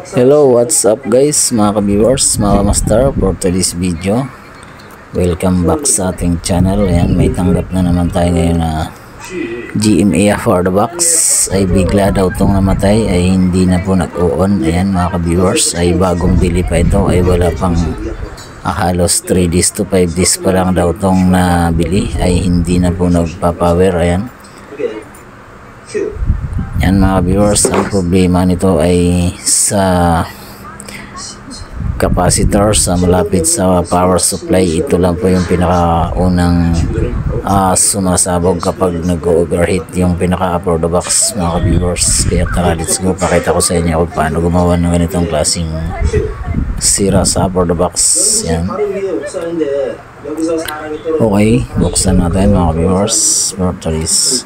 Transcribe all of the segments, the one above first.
Hello, what's up guys, mga ka-viewers, mga master, for today's video. Welcome back sa ating channel. Ayan, may tanggap na naman tayo ngayon na GMA for the box. Ay bigla daw itong namatay, ay hindi na po nag-on. Ayan mga ka-viewers, ay bagong bili pa ito, ay wala pang halos 3 days to 5 days pa lang daw itong nabili, ay hindi na po nagpa-power. Ayan. Yan mga viewers, ang problema nito ay sa capacitor sa malapit sa power supply. Ito lang po yung pinakaunang sumasabog kapag nag-overheat yung pinaka-upper the box mga viewers. Kaya tara, let's go, pakita ko sa inyo kung paano gumawa ng ganitong klaseng sira sa upper the box. Yan. Okay, buksan natin mga viewers. Batteries.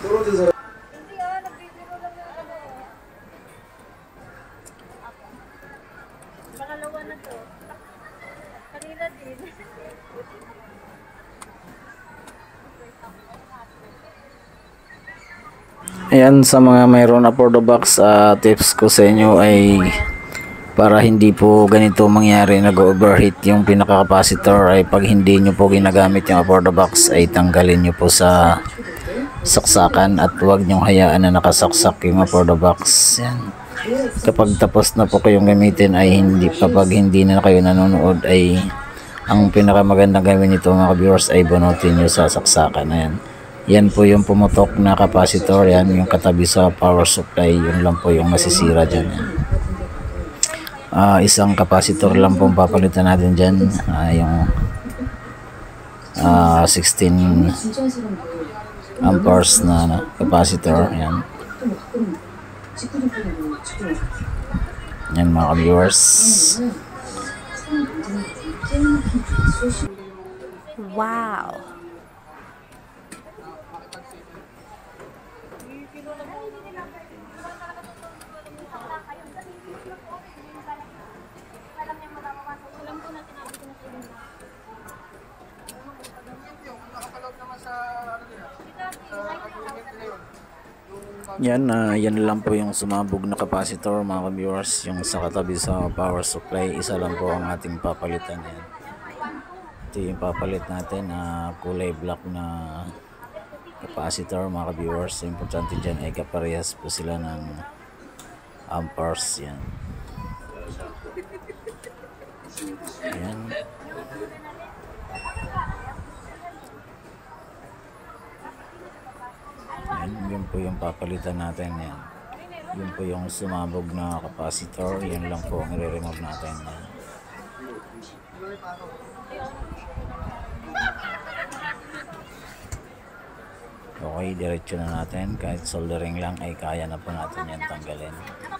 Ayan, sa mga mayroon na for the box, tips ko sa inyo ay para hindi po ganito mangyari, nag-overheat yung pinaka-capacitor, ay pag hindi nyo po ginagamit yung for the box ay tanggalin nyo po sa saksakan at huwag nyo hayaan na nakasaksak yung for the box. Yan. Kapag tapos na po kayong gamitin ay kapag hindi na kayo nanonood, ay ang pinakamagandang gawin nito mga viewers ay bunutin nyo sa saksakan. Ayan. Yan po yung pumutok na capacitor, yan yung katabi sa power supply, yun lang po yung masisira dyan. Isang capacitor lang pong papalitan natin dyan, yung 16 amperes na capacitor. Yan. Yan mga viewers. Wow. Yan, yan lang po yung sumabog na capacitor mga viewers, yung sa katabi sa power supply. Isa lang po ang ating papalitan. Yan. Ito yung papalit natin, kulay black na capacitor mga viewers. Importante dyan ay kaparehas po sila ng amperes. Yan. Yan. Yun po yung papalitan natin. Yan. Yun po yung sumabog na capacitor. Yan lang po ang i-remove natin. Yan. Okay, diretso na natin. Kahit soldering lang ay kaya na po natin yan tanggalin.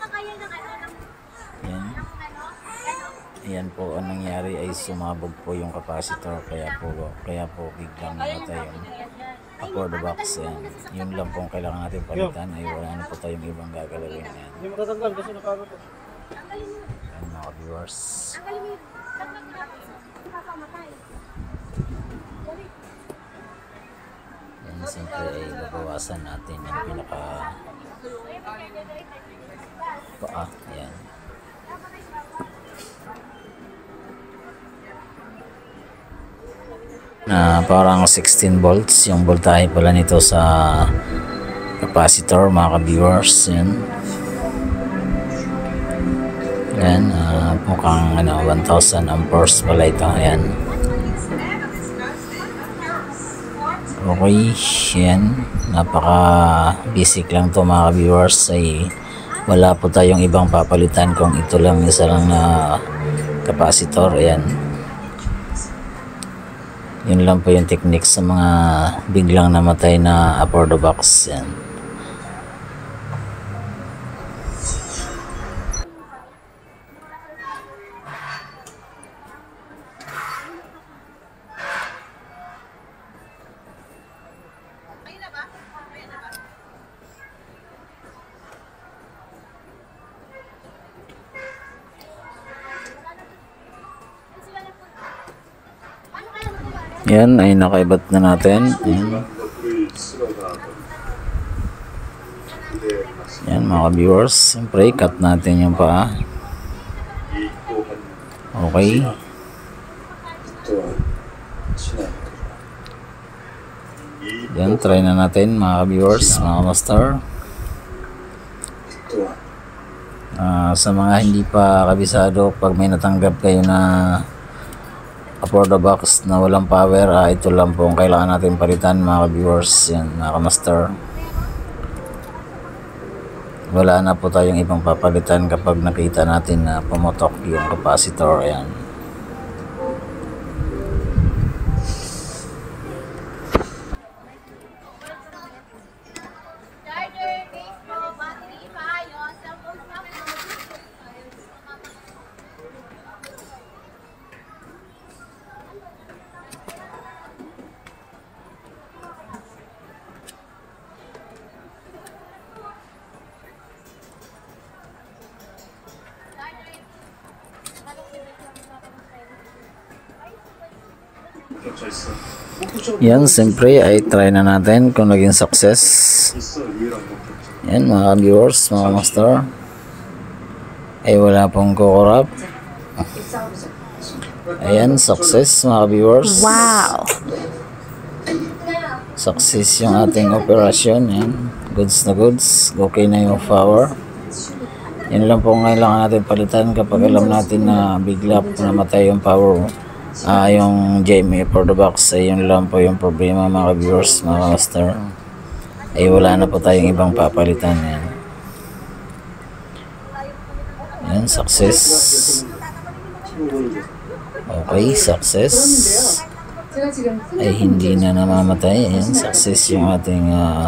Yan. Yan po ang nangyari ay sumabog po yung capacitor. Kaya po biglang namatay yung upper the box. Yan. Yun lang po kailangan natin palitan, ay wala na po tayong ibang gagalawin. Yan. Hindi matatanggal kasi nakaroon. Yan mga viewers. Yan, siyempre ay babawasan natin yung pinaka paa. Yan. Na parang 16 volts yung voltahe pala nito sa capacitor mga ka-viewers. Yan. Yan, mukhang 1000 amperes pala ito. Yan. Okay, yan. Napaka basic lang to mga ka-viewers, ay wala po tayong ibang papalitan kung ito lang, isa lang na capacitor. Ayan. Yun lang po yung technique sa mga biglang namatay na upper the box. Yan. Yan ay nakaibat na natin. Yan. Yan mga viewers, siyempre cut natin yung paa. Okay. Yan, try na natin mga viewers, mga master. Sa mga hindi pa kabisado, pag may natanggap kayo na for the box na walang power, ito lang po ang kailangan natin palitan mga viewers. Yan, mga master. Wala na po tayong ibang papalitan kapag nakita natin na pumotok yung capacitor. Ayan. Yan, siyempre ay try na natin kung naging success. Yan mga viewers, mga master, ay wala pong kukurap. Ayan, success mga viewers. Wow. Success yung ating operasyon. Yan, goods na goods. Okay na yung power. Yan lang po kailangan natin palitan kapag alam natin na bigla po namatay yung power. Yung JMA for the box, ay yun lang po yung problema mga viewers, mga master. Ay wala na po tayong ibang papalitan. Yan, yan, success. Okay, success. Ay hindi na namamatay. Yan, success yung ating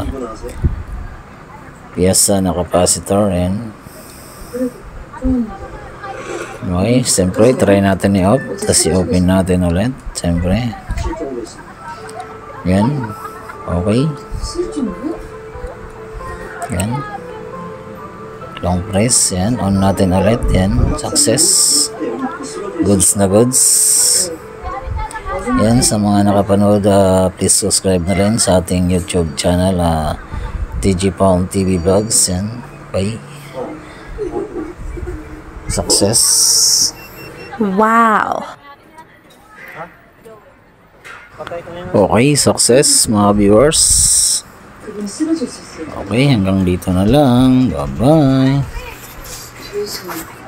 piyesa na capacitor. Yan. Okay, siyempre try natin i-off, tapos i-open natin ulit, siyempre. Yan, okay. Yan, long press. Yan, on natin ulit. Yan, success. Goods na goods. Yan, sa mga nakapanood, please subscribe na rin sa ating YouTube channel, TG Palm TV Vlogs. Yan, bye. Success. Wow. Okay, success mga viewers. Okay, hanggang dito na lang. Bye-bye.